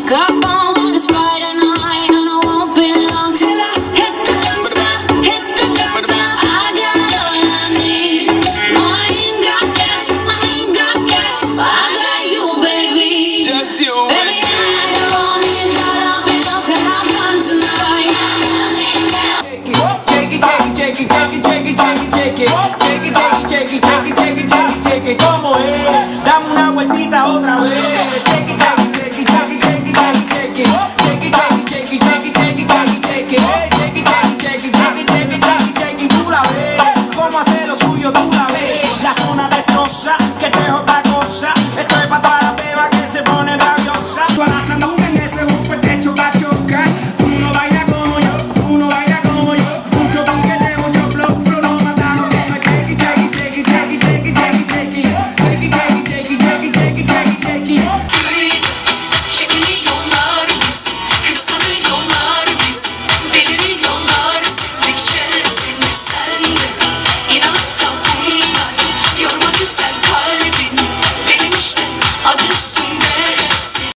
got bone, it's Friday night, and I won't be long till I hit the dance floor, hit the dance floor. I got all I need. No, I ain't got cash, I ain't got cash, but I got you, baby. Just you, baby. I don't need dollar bills to have fun tonight. Shake it, shake it, shake it, shake it, shake it, shake it, shake it, shake it, shake it, shake it, shake it, shake it, shake it, ¿cómo es? Dame una vueltita otra vez. Shake it, shake it, shake it, shake it, shake it, shake it, shake it, shake it, shake it, shake it, shake it, shake it, shake it, shake it, shake it, shake it, shake it, shake it, shake it, tú la ves, cómo hace lo suyo, tú la ves, la zona destroza que te jota.